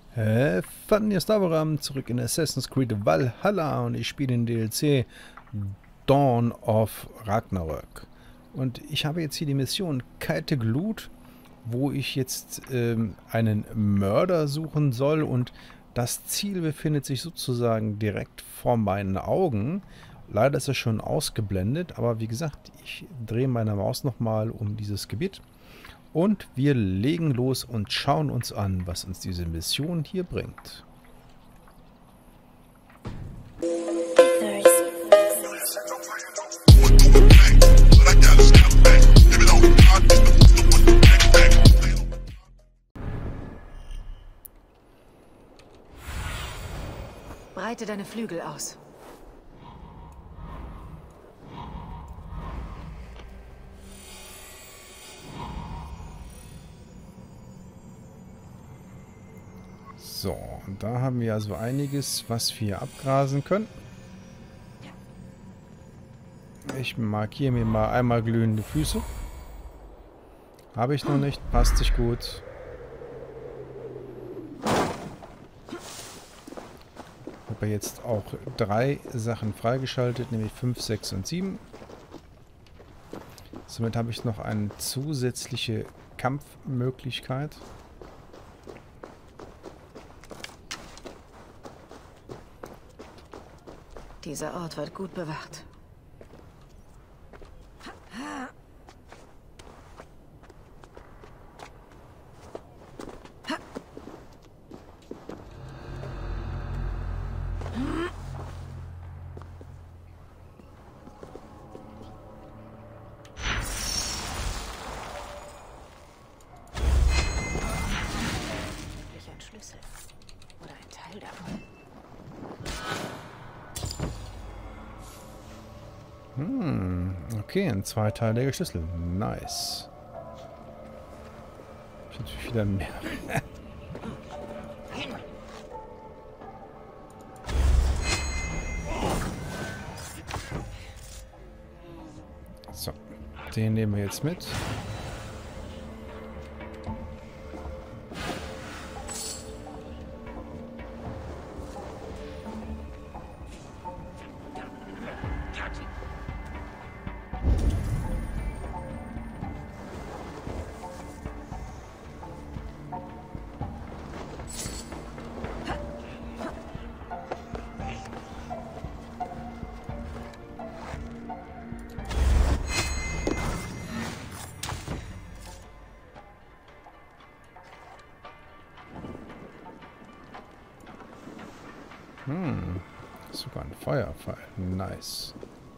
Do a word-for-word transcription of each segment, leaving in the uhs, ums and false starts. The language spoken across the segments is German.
Äh, Fanden hier Stavaram zurück in Assassin's Creed Valhalla und ich spiele den D L C Dawn of Ragnarök. Und ich habe jetzt hier die Mission Kalte Glut, wo ich jetzt ähm, einen Mörder suchen soll, und das Ziel befindet sich sozusagen direkt vor meinen Augen. Leider ist es schon ausgeblendet, aber wie gesagt, ich drehe meine Maus nochmal um dieses Gebiet. Und wir legen los und schauen uns an, was uns diese Mission hier bringt. Breite deine Flügel aus. So, und da haben wir also einiges, was wir abgrasen können. Ich markiere mir mal einmal glühende Füße. Habe ich noch nicht, passt sich gut. Ich habe jetzt auch drei Sachen freigeschaltet, nämlich fünf, sechs und sieben. Somit habe ich noch eine zusätzliche Kampfmöglichkeit. Dieser Ort wird gut bewacht. Ein Schlüssel. Oder ein Teil davon. Hm, okay, ein zweiteiliger Schlüssel. Nice. Ich habe natürlich wieder mehr. So, den nehmen wir jetzt mit. Hm, sogar ein Feuerpfeil. Nice.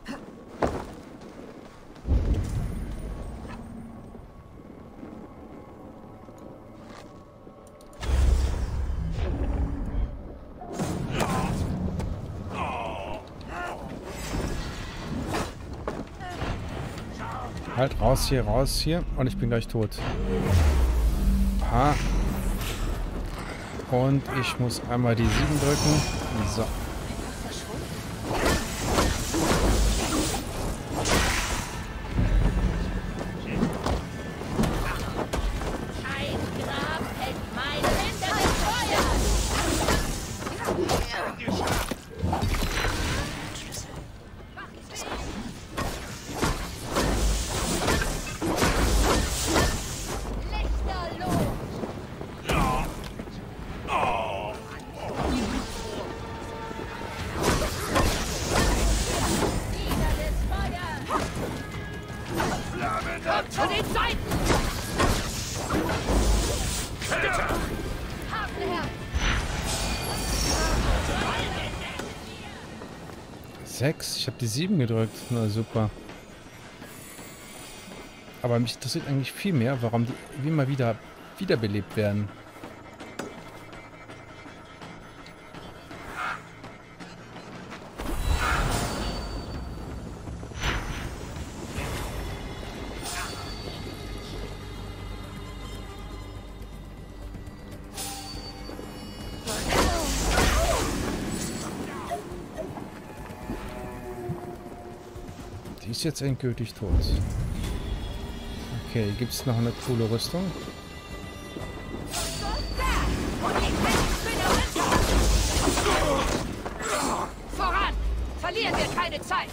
Halt raus hier, raus hier. Und ich bin gleich tot. Ha. Und ich muss einmal die sieben drücken. So. Zu den Seiten! Sechs? Ich habe die sieben gedrückt. Na super. Aber mich interessiert eigentlich viel mehr, warum die immer wieder wiederbelebt werden. Die ist jetzt endgültig tot. Okay, gibt es noch eine coole Rüstung? Und ich bin keine Zeit.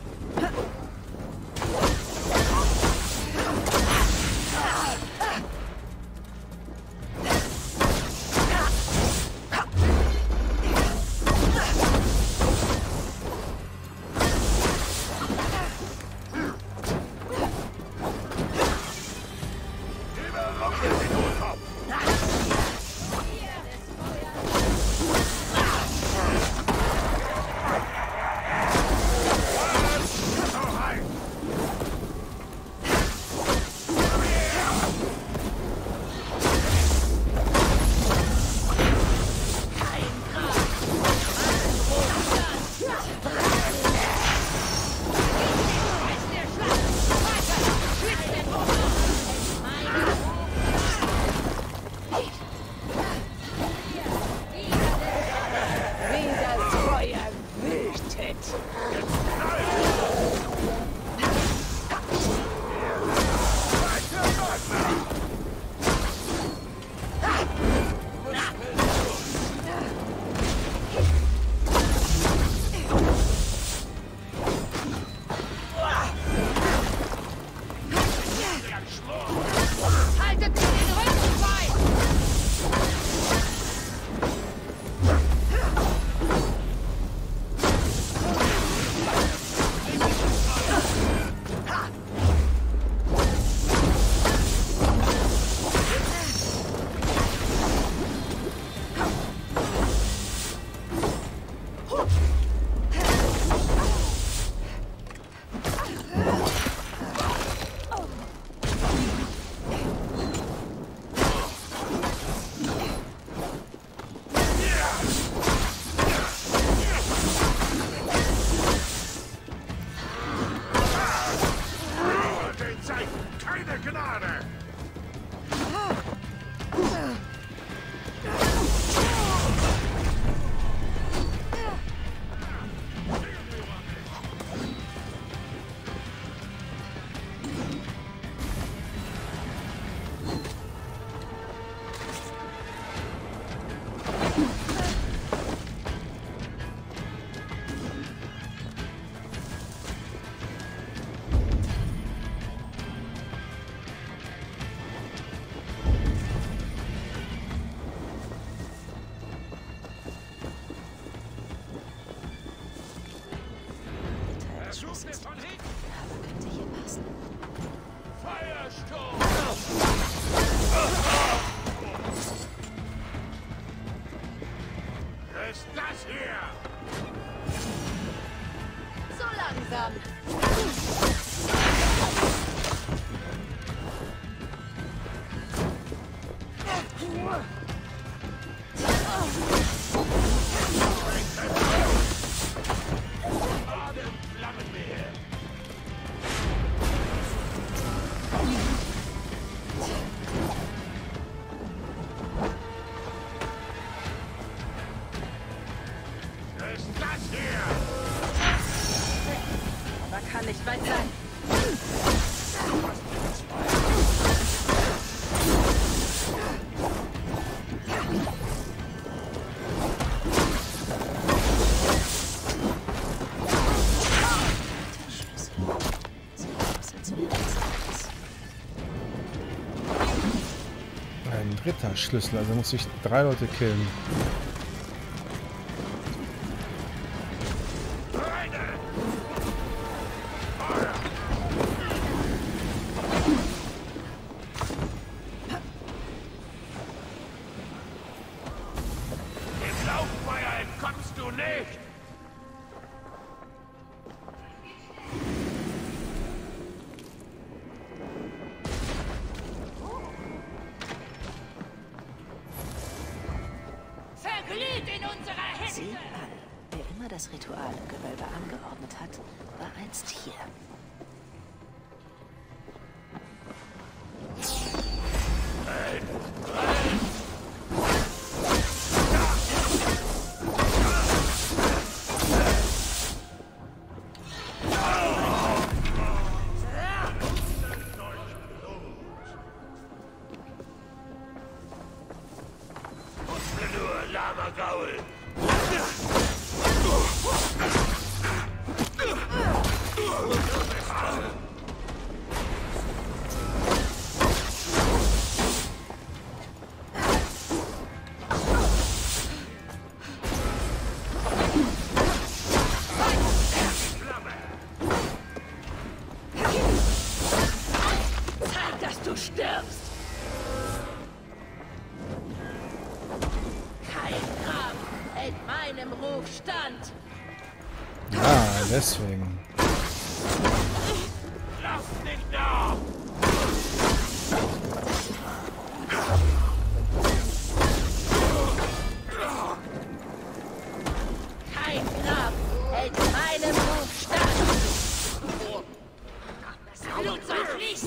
Kann nicht weit sein. Ein dritter Schlüssel, also muss ich drei Leute killen. Sieh an, wer immer das Ritual im Gewölbe angeordnet hat, war einst hier. Lama Gaul! meinem Ruf stand. Ah, deswegen. Lass nicht nach! Kein Knopf hält meinem Ruf stand. Das Blut soll fließen.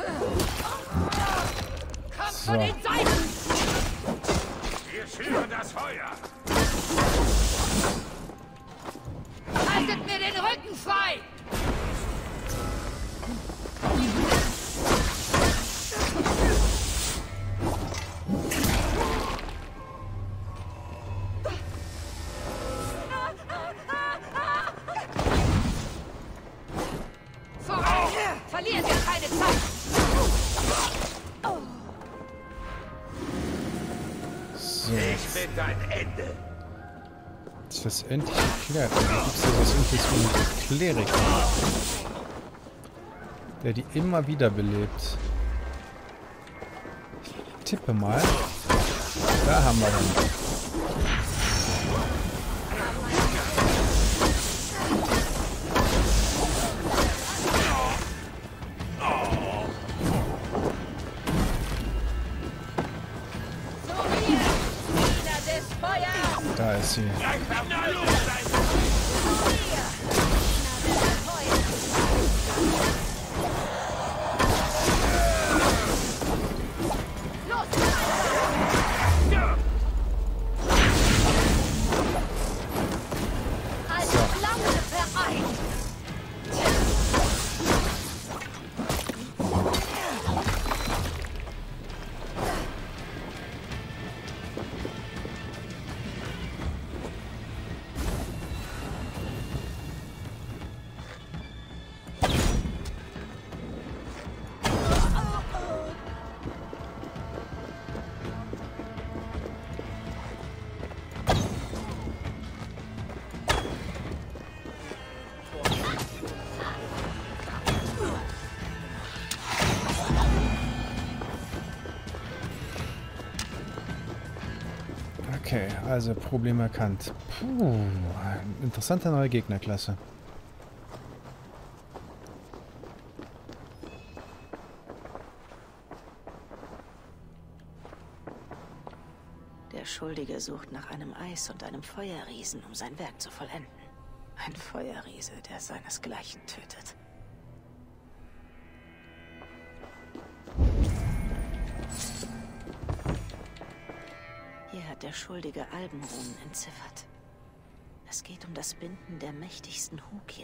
Kommt So. von den Seiten. Wir schüren das Feuer! Haltet mir den Rücken frei. Voran! Verlieren wir keine Zeit! So, Ich bin dein Ende! ist das endlich geklärt. Da gibt es ja was Ähnliches wie einen Kleriker, der die immer wieder belebt. Ich tippe mal. Da haben wir den. So wir, Diener des Feuers! Da ist sie. Als Flamme vereint! Okay, also Problem erkannt. Puh, interessante neue Gegnerklasse. Der Schuldige sucht nach einem Eis und einem Feuerriesen, um sein Werk zu vollenden. Ein Feuerriese, der seinesgleichen tötet. Hier hat der Schuldige Albenrunen entziffert. Es geht um das Binden der mächtigsten Hukier.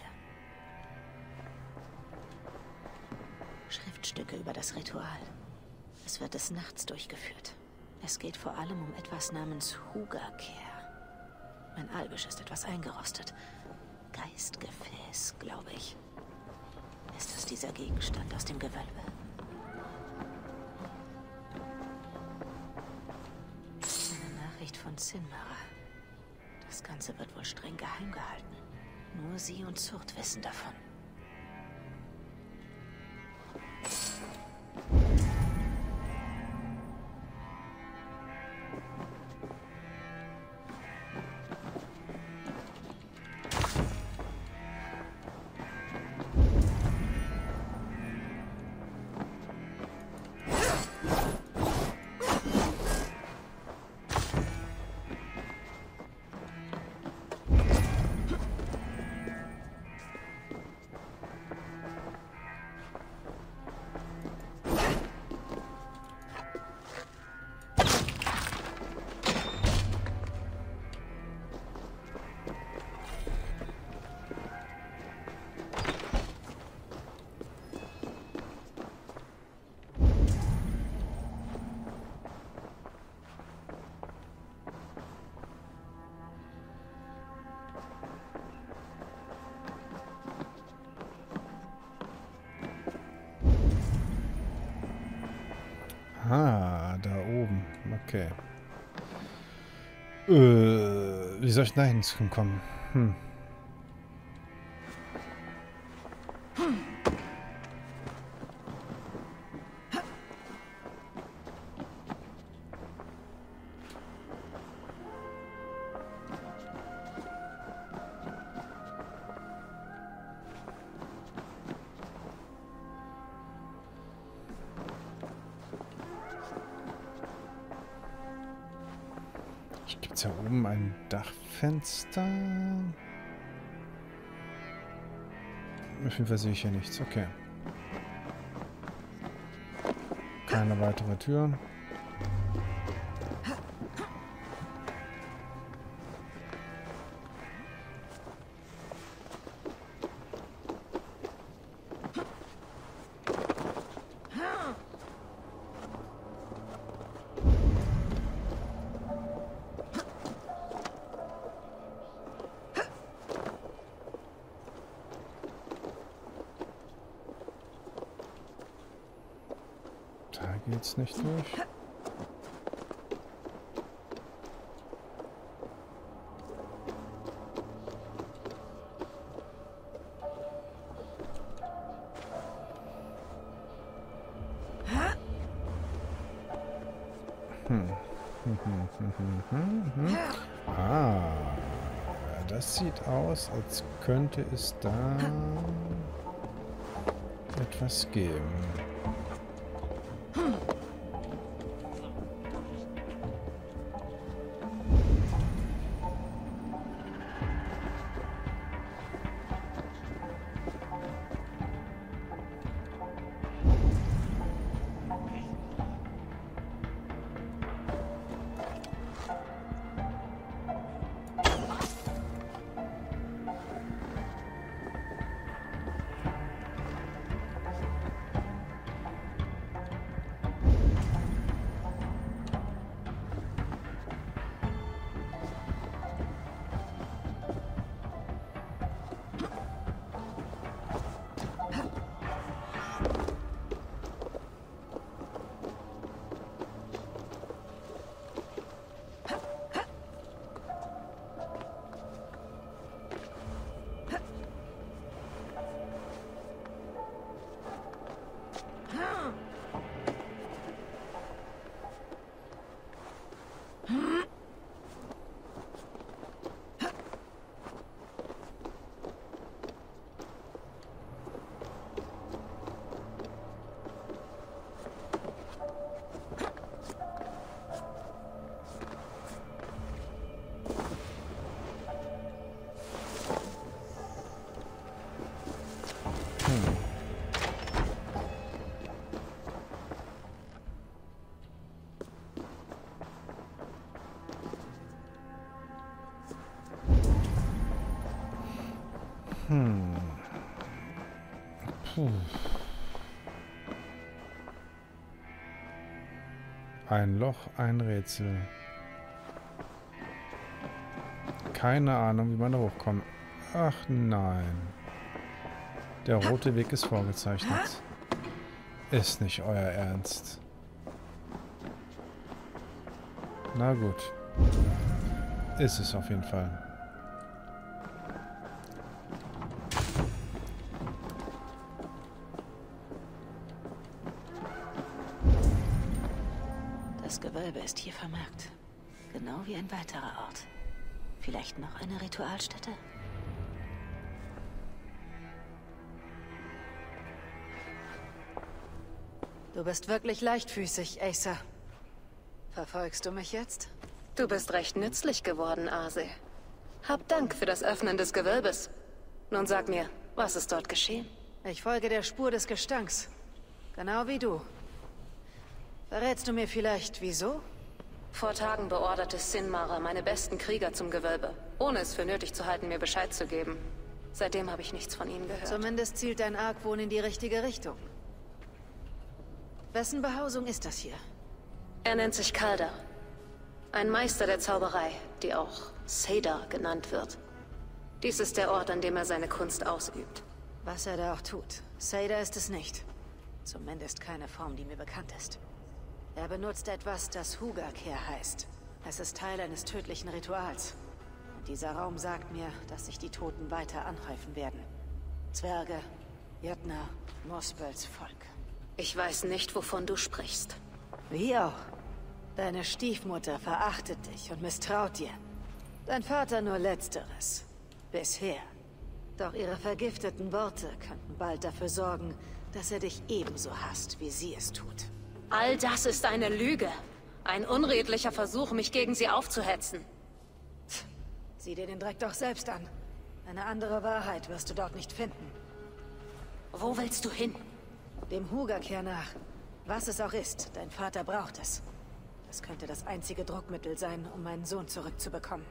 Schriftstücke über das Ritual. Es wird des Nachts durchgeführt. Es geht vor allem um etwas namens Hugaker. Mein Albisch ist etwas eingerostet. Geistgefäß, glaube ich. Ist das dieser Gegenstand aus dem Gewölbe? Eine Nachricht von Sinmara. Das Ganze wird wohl streng geheim gehalten. Nur sie und Zurt wissen davon. Ah, da oben. Okay. Äh, wie soll ich da hinkommen? Hm. Gibt es ja oben ein Dachfenster? Auf jeden Fall sehe ich hier nichts. Okay. Keine weitere Tür. Da geht's nicht durch. Hm. Hm, hm, hm, hm, hm, hm. Ah, das sieht aus, als könnte es da etwas geben. Hm. Puh. Ein Loch, ein Rätsel. Keine Ahnung, wie man da hochkommt. Ach nein. Der rote Weg ist vorgezeichnet. Ist nicht euer Ernst. Na gut. Ist es auf jeden Fall. Das Gewölbe ist hier vermerkt. Genau wie ein weiterer Ort. Vielleicht noch eine Ritualstätte? Du bist wirklich leichtfüßig, Acer. Verfolgst du mich jetzt? Du bist recht nützlich geworden, Aase. Hab Dank für das Öffnen des Gewölbes. Nun sag mir, was ist dort geschehen? Ich folge der Spur des Gestanks. Genau wie du. Verrätst du mir vielleicht, wieso? Vor Tagen beorderte Sinmara meine besten Krieger zum Gewölbe, ohne es für nötig zu halten, mir Bescheid zu geben. Seitdem habe ich nichts von ihnen gehört. Zumindest zielt dein Argwohn in die richtige Richtung. Wessen Behausung ist das hier? Er nennt sich Kaldar. Ein Meister der Zauberei, die auch Saydar genannt wird. Dies ist der Ort, an dem er seine Kunst ausübt. Was er da auch tut, Saydar ist es nicht. Zumindest keine Form, die mir bekannt ist. Er benutzt etwas, das Hugakher heißt. Es ist Teil eines tödlichen Rituals. Und dieser Raum sagt mir, dass sich die Toten weiter anhäufen werden. Zwerge, Jötner, Muspels Volk. Ich weiß nicht, wovon du sprichst. Wie auch. Deine Stiefmutter verachtet dich und misstraut dir. Dein Vater nur Letzteres. Bisher. Doch ihre vergifteten Worte könnten bald dafür sorgen, dass er dich ebenso hasst, wie sie es tut. All das ist eine Lüge. Ein unredlicher Versuch, mich gegen sie aufzuhetzen. Sieh dir den Dreck doch selbst an. Eine andere Wahrheit wirst du dort nicht finden. Wo willst du hin? Dem Hugakehr nach. Was es auch ist, dein Vater braucht es. Das könnte das einzige Druckmittel sein, um meinen Sohn zurückzubekommen.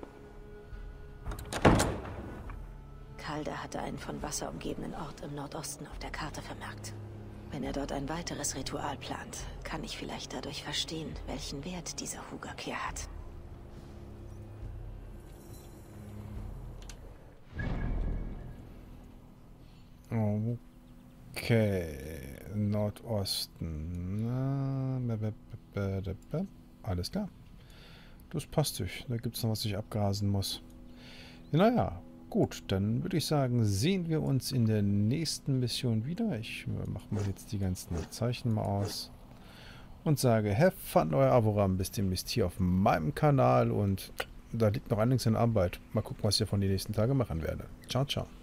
Calder hatte einen von Wasser umgebenen Ort im Nordosten auf der Karte vermerkt. Wenn er dort ein weiteres Ritual plant, kann ich vielleicht dadurch verstehen, welchen Wert dieser Hugakehr hat. Okay, Nordosten. Alles klar. Das passt sich. Da gibt es noch was ich abgrasen muss. Naja, gut, dann würde ich sagen, sehen wir uns in der nächsten Mission wieder. Ich mache mal jetzt die ganzen Zeichen mal aus. Und sage, have fun, euer Avoram. Bis demnächst hier auf meinem Kanal. Und da liegt noch einiges in Arbeit. Mal gucken, was ich von den nächsten Tagen machen werde. Ciao, ciao.